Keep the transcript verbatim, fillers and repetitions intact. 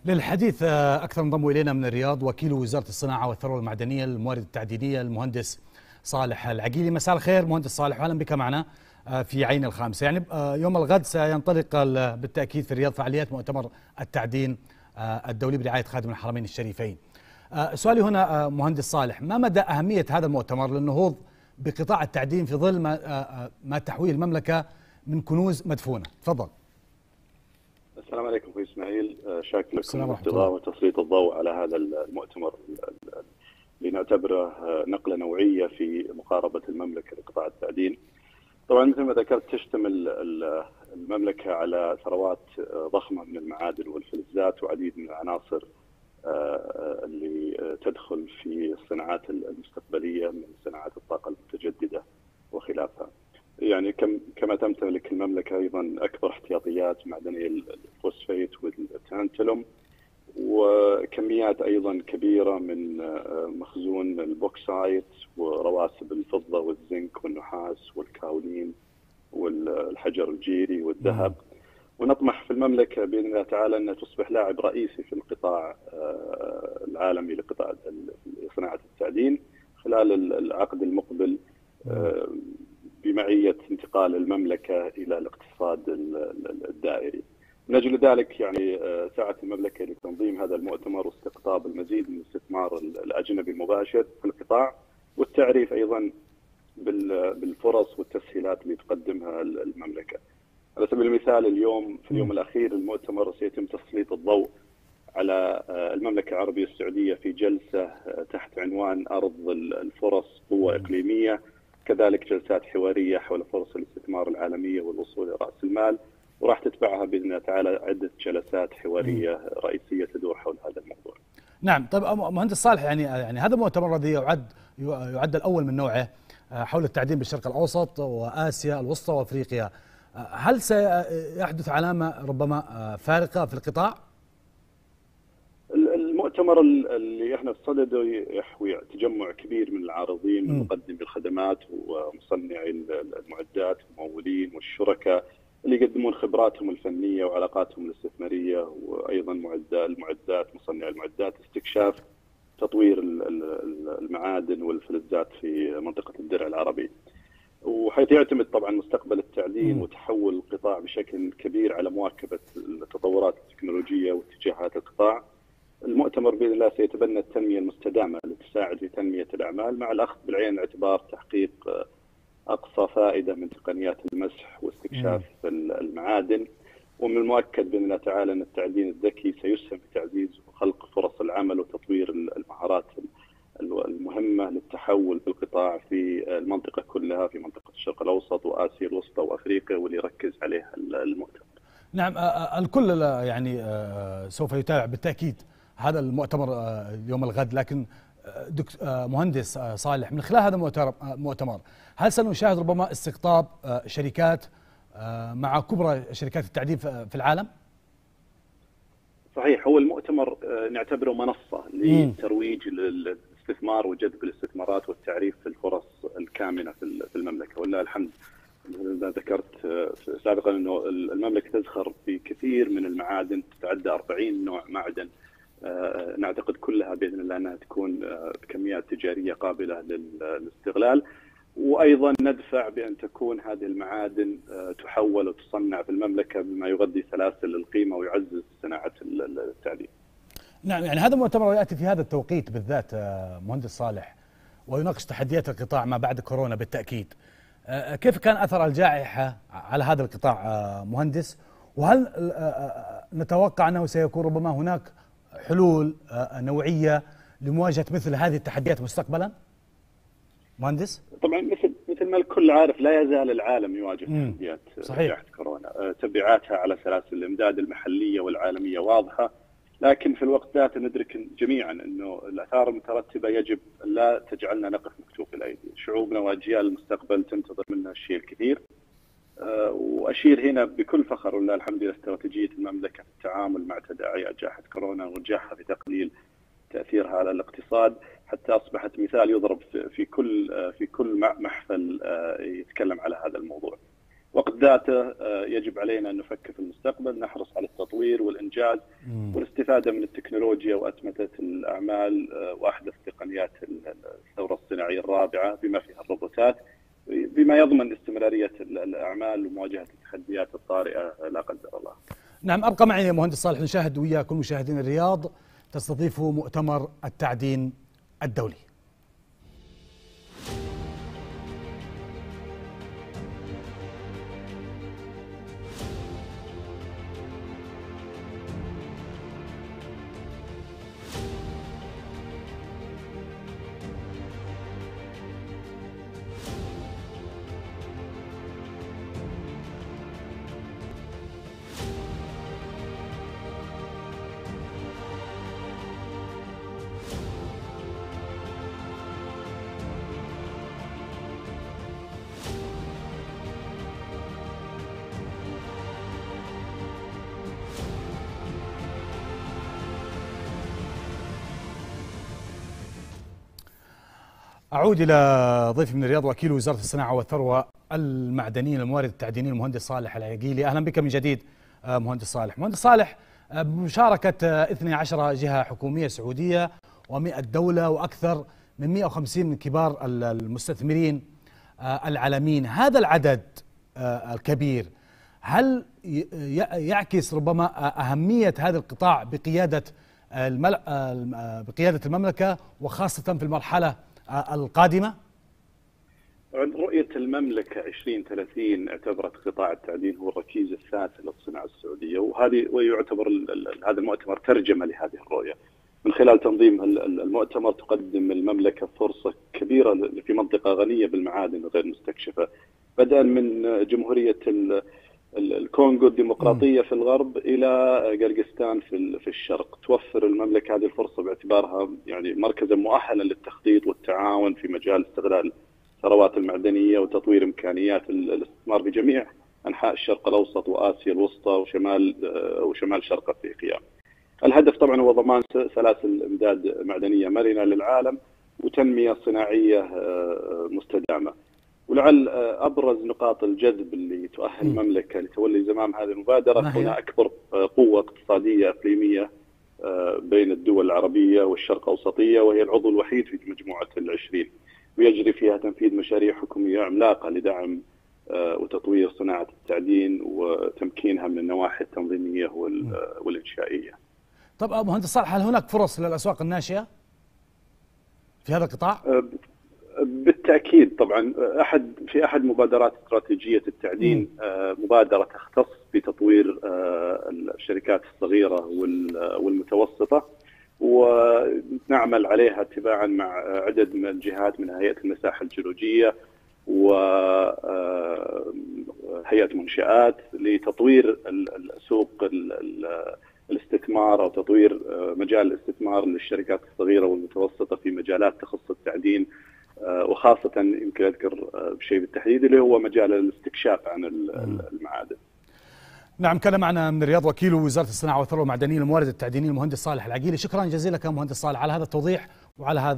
للحديث أكثر انضم إلينا من الرياض وكيل وزارة الصناعة والثروة المعدنية الموارد التعدينية المهندس صالح العقيلي. مساء الخير مهندس صالح، وأهلا بك معنا في عين الخامسة. يعني يوم الغد سينطلق بالتأكيد في الرياض فعاليات مؤتمر التعدين الدولي برعاية خادم الحرمين الشريفين. سؤالي هنا مهندس صالح، ما مدى أهمية هذا المؤتمر للنهوض بقطاع التعدين في ظل ما, ما تحويه المملكة من كنوز مدفونة؟ تفضل. السلام عليكم اخوي اسماعيل، شاكر لكم الاستضافه وتسليط الضوء على هذا المؤتمر اللي نعتبره نقله نوعيه في مقاربه المملكه لقطاع التعدين. طبعا مثل ما ذكرت تشتمل المملكه على ثروات ضخمه من المعادن والفلزات وعديد من العناصر اللي تدخل في الصناعات المستقبليه من صناعات الطاقه المتجدده وخلافها. يعني كم كما تمتلك المملكه ايضا اكبر احتياطيات معدنيه الفوسفيت والتانتلوم، وكميات ايضا كبيره من مخزون البوكسايت ورواسب الفضه والزنك والنحاس والكاولين والحجر الجيري والذهب. ونطمح في المملكه باذن الله تعالى ان تصبح لاعب رئيسي في القطاع العالمي لقطاع صناعه التعدين خلال العقد المقبل بمعية انتقال المملكة إلى الاقتصاد الدائري. من أجل ذلك يعني سعت المملكة لتنظيم هذا المؤتمر واستقطاب المزيد من الاستثمار الأجنبي المباشر في القطاع، والتعريف أيضا بالفرص والتسهيلات اللي تقدمها المملكة. على سبيل المثال اليوم في اليوم الأخير المؤتمر سيتم تسليط الضوء على المملكة العربية السعودية في جلسة تحت عنوان أرض الفرص قوة إقليمية، كذلك جلسات حوارية حول فرص الاستثمار العالمية والوصول إلى رأس المال، وراح تتبعها بإذن الله تعالى عدة جلسات حوارية رئيسية تدور حول هذا الموضوع. نعم. طيب مهندس صالح، يعني يعني هذا المؤتمر الذي يعد يعد الأول من نوعه حول التعدين بالشرق الأوسط وآسيا الوسطى وأفريقيا، هل سيحدث علامة ربما فارقة في القطاع؟ المؤتمر اللي احنا في صدده يحوي تجمع كبير من العارضين من مقدمي الخدمات ومصنعي المعدات والممولين والشركاء اللي يقدمون خبراتهم الفنيه وعلاقاتهم الاستثماريه، وايضا المعدات مصنعي المعدات، استكشاف تطوير المعادن والفلزات في منطقه الدرع العربي. وحيث يعتمد طبعا مستقبل التعدين وتحول القطاع بشكل كبير على مواكبه التطورات التكنولوجيه واتجاهات القطاع. المؤتمر باذن الله سيتبنى التنميه المستدامه لتساعد في تنميه الاعمال مع الاخذ بالعين الاعتبار تحقيق اقصى فائده من تقنيات المسح واستكشاف المعادن. ومن المؤكد باذن الله تعالى ان التعدين الذكي سيسهم في تعزيز وخلق فرص العمل وتطوير المهارات المهمه للتحول في القطاع في المنطقه كلها، في منطقه الشرق الاوسط واسيا الوسطى وافريقيا، واللي يركز عليها المؤتمر. نعم، الكل يعني سوف يتابع بالتأكيد هذا المؤتمر يوم الغد، لكن مهندس صالح، من خلال هذا المؤتمر هل سنشاهد ربما استقطاب شركات مع كبرى شركات التعدين في العالم؟ صحيح، هو المؤتمر نعتبره منصة لترويج للاستثمار وجذب الاستثمارات والتعريف في الفرص الكامنة في المملكة، ولله الحمد. مثل ذكرت سابقا انه المملكه تزخر في كثير من المعادن، تتعدى أربعين نوع معدن، نعتقد كلها باذن الله انها تكون بكميات تجاريه قابله للاستغلال. وايضا ندفع بان تكون هذه المعادن تحول وتصنع في المملكه بما يغذي سلاسل القيمه ويعزز صناعه التعدين. نعم، يعني هذا المؤتمر ياتي في هذا التوقيت بالذات مهندس صالح، ويناقش تحديات القطاع ما بعد كورونا بالتاكيد. كيف كان أثر الجائحة على هذا القطاع مهندس؟ وهل نتوقع أنه سيكون ربما هناك حلول نوعية لمواجهة مثل هذه التحديات مستقبلا؟ مهندس؟ طبعا مثل مثل ما الكل عارف لا يزال العالم يواجه تحديات جائحة كورونا، تبعاتها على سلاسل الإمداد المحلية والعالمية واضحة، لكن في الوقت ذاته ندرك جميعا انه الاثار المترتبه يجب لا تجعلنا نقف مكتوف الايدي. شعوبنا واجيال المستقبل تنتظر منا الشيء الكثير. أه واشير هنا بكل فخر ولله الحمد الى استراتيجيه المملكه في التعامل مع تداعيات جائحه كورونا ونجاحها في تقليل تاثيرها على الاقتصاد، حتى اصبحت مثال يضرب في كل في كل محفل يتكلم على هذا الموضوع. وقت ذاته يجب علينا أن نفكر في المستقبل، نحرص على التطوير والإنجاز مم. والاستفادة من التكنولوجيا وأتمتة الأعمال وأحدث تقنيات الثورة الصناعية الرابعة بما فيها الروبوتات، بما يضمن استمرارية الأعمال ومواجهة التحديات الطارئة لا قدر الله. نعم، أبقى معي يا مهندس صالح، نشاهد وياكم مشاهدين الرياض تستضيف مؤتمر التعدين الدولي. أعود إلى ضيفي من الرياض وكيل وزارة الصناعة والثروة المعدنية الموارد التعدينية المهندس صالح العقيلي. أهلا بك من جديد مهندس صالح. مهندس صالح، بمشاركة اثنتي عشرة جهة حكومية سعودية ومئة دولة وأكثر من مئة وخمسين من كبار المستثمرين العالميين، هذا العدد الكبير هل يعكس ربما أهمية هذا القطاع بقيادة بقيادة المملكة وخاصة في المرحلة القادمة؟ رؤية المملكة عشرين ثلاثين اعتبرت قطاع التعدين هو الركيزة الثالثة للصناعة السعودية، وهذه ويعتبر هذا المؤتمر ترجمة لهذه الرؤية. من خلال تنظيم المؤتمر تقدم المملكة فرصة كبيرة في منطقة غنية بالمعادن غير مستكشفة، بدءا من جمهورية الكونغو الديمقراطية في الغرب إلى قرقستان في في الشرق. توفر المملكة هذه الفرصة باعتبارها يعني مركزا مؤهلا للتخطيط والتعاون في مجال استغلال الثروات المعدنية وتطوير إمكانيات الاستثمار في جميع أنحاء الشرق الأوسط وآسيا الوسطى وشمال وشمال شرق أفريقيا. الهدف طبعا هو ضمان سلاسل إمداد معدنية مرنة للعالم وتنمية صناعية مستدامة. ولعل أبرز نقاط الجذب اللي تؤهل المملكة لتولي زمام هذه المبادرة هنا أكبر قوة اقتصادية إقليمية بين الدول العربية والشرق أوسطية، وهي العضو الوحيد في مجموعة العشرين، ويجري فيها تنفيذ مشاريع حكومية عملاقة لدعم وتطوير صناعة التعدين وتمكينها من النواحي التنظيمية والإنشائية. طب مهندس صالح، هل هناك فرص للأسواق الناشئة في هذا القطاع؟ بالتأكيد طبعا. أحد في أحد مبادرات استراتيجية التعدين مبادرة تختص بتطوير الشركات الصغيرة والمتوسطة، ونعمل عليها اتباعا مع عدد من الجهات من هيئة المساحة الجيولوجية وهيئة منشآت لتطوير سوق الاستثمار أو تطوير مجال الاستثمار للشركات الصغيرة والمتوسطة في مجالات تخص التعدين، وخاصة يمكن أذكر بشيء بالتحديد اللي هو مجال الاستكشاف عن المعادن. نعم، كان معنا من الرياض وكيل وزارة الصناعة والثروة المعدنية الموارد التعدينية المهندس صالح العقيلي. شكرا جزيلا لك مهندس صالح على هذا التوضيح وعلى هذا